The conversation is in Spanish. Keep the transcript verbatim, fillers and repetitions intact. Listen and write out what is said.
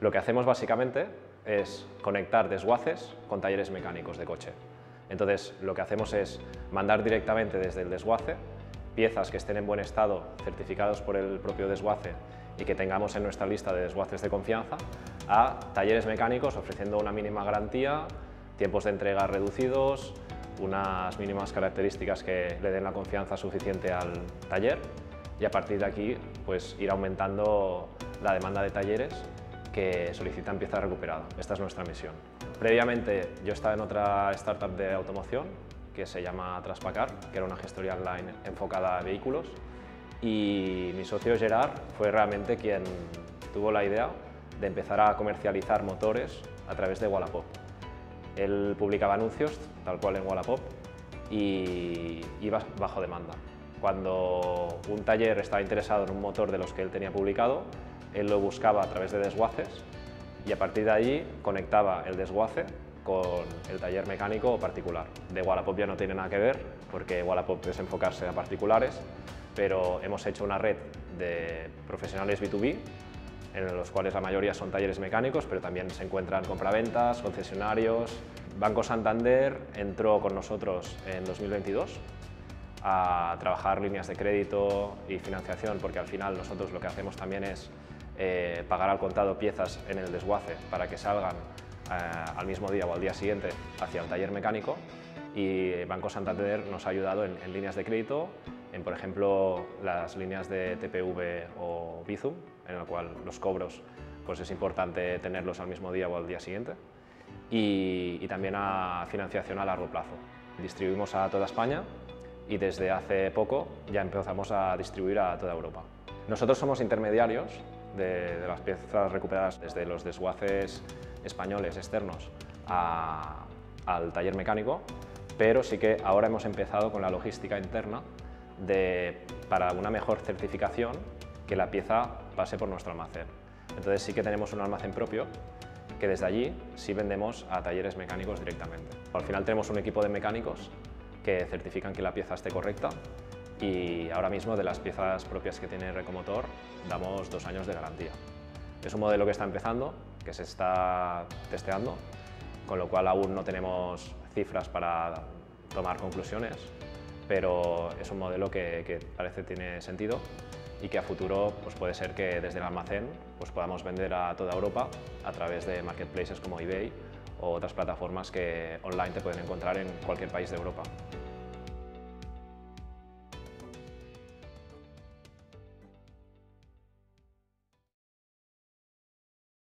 Lo que hacemos básicamente es conectar desguaces con talleres mecánicos de coche. Entonces, lo que hacemos es mandar directamente desde el desguace piezas que estén en buen estado, certificados por el propio desguace y que tengamos en nuestra lista de desguaces de confianza, a talleres mecánicos ofreciendo una mínima garantía, tiempos de entrega reducidos, unas mínimas características que le den la confianza suficiente al taller y a partir de aquí pues, ir aumentando la demanda de talleres que solicitan pieza recuperada. Esta es nuestra misión. Previamente yo estaba en otra startup de automoción que se llama Traspacar, que era una gestoría online enfocada a vehículos, y mi socio Gerard fue realmente quien tuvo la idea de empezar a comercializar motores a través de Wallapop. Él publicaba anuncios, tal cual en Wallapop, y iba bajo demanda. Cuando un taller estaba interesado en un motor de los que él tenía publicado, él lo buscaba a través de desguaces y a partir de allí conectaba el desguace con el taller mecánico o particular. De Wallapop ya no tiene nada que ver, porque Wallapop es enfocarse a particulares, pero hemos hecho una red de profesionales B dos B, en los cuales la mayoría son talleres mecánicos, pero también se encuentran compraventas, concesionarios. Banco Santander entró con nosotros en dos mil veintidós a trabajar líneas de crédito y financiación, porque al final nosotros lo que hacemos también es eh, pagar al contado piezas en el desguace para que salgan eh, al mismo día o al día siguiente hacia el taller mecánico, y Banco Santander nos ha ayudado en, en líneas de crédito, en por ejemplo las líneas de T P V o Bizum, en la cual los cobros pues es importante tenerlos al mismo día o al día siguiente, y, y también a financiación a largo plazo. Distribuimos a toda España y desde hace poco ya empezamos a distribuir a toda Europa. Nosotros somos intermediarios de, de las piezas recuperadas desde los desguaces españoles externos a, al taller mecánico, pero sí que ahora hemos empezado con la logística interna de, para una mejor certificación, que la pieza pase por nuestro almacén. Entonces sí que tenemos un almacén propio que desde allí sí vendemos a talleres mecánicos directamente. Al final tenemos un equipo de mecánicos que certifican que la pieza esté correcta, y ahora mismo de las piezas propias que tiene Recomotor damos dos años de garantía. Es un modelo que está empezando, que se está testeando, con lo cual aún no tenemos cifras para tomar conclusiones, pero es un modelo que, que parece tiene sentido y que a futuro pues puede ser que desde el almacén pues podamos vender a toda Europa a través de marketplaces como eBay o otras plataformas que online te pueden encontrar en cualquier país de Europa.